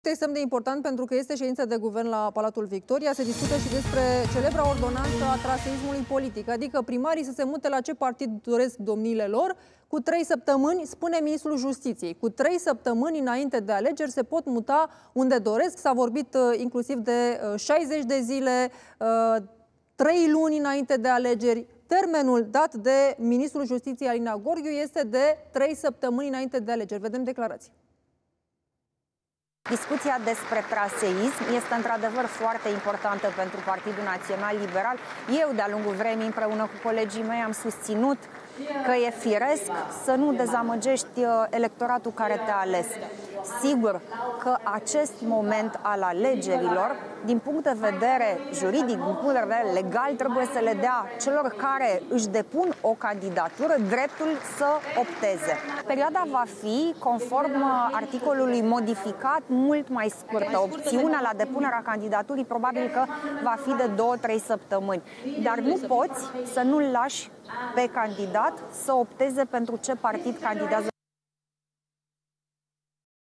Extrem de important pentru că este ședință de guvern la Palatul Victoria. Se discută și despre celebra ordonanță a traseismului politic, adică primarii să se mute la ce partid doresc domniile lor. Cu 3 săptămâni, spune ministrul Justiției, cu 3 săptămâni înainte de alegeri se pot muta unde doresc. S-a vorbit inclusiv de 60 de zile, 3 luni înainte de alegeri. Termenul dat de ministrul Justiției Alina Gorghiu este de 3 săptămâni înainte de alegeri. Vedem declarații. Discuția despre traseism este într-adevăr foarte importantă pentru Partidul Național Liberal. Eu, de-a lungul vremii, împreună cu colegii mei, am susținut că e firesc să nu dezamăgești electoratul care te-a ales. Sigur că acest moment al alegerilor, din punct de vedere juridic, din punct de vedere legal, trebuie să le dea celor care își depun o candidatură dreptul să opteze. Perioada va fi, conform articolului modificat, mult mai scurtă. Opțiunea la depunerea candidaturii probabil că va fi de 2-3 săptămâni. Dar nu poți să nu-l lași pe candidat să opteze pentru ce partid candidează